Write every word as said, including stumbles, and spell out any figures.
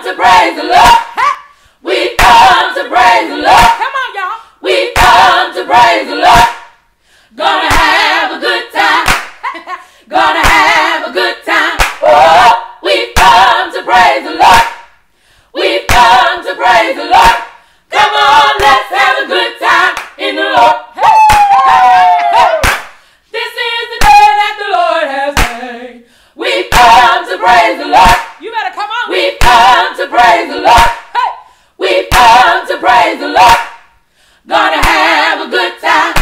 to praise the Lord. We've come to praise the Lord. Come on, y'all. We've come to praise the Lord. Gonna have a good time. Gonna have a good time. Oh, we've come to praise the Lord. We've come to praise the Lord. Come on, let's have a good time in the Lord. Hey, hey, hey. This is the day that the Lord has made. We've come to praise the Lord. You better come on. We've come to praise the Lord. Hey. We've come to praise the Lord. Gonna have a good time.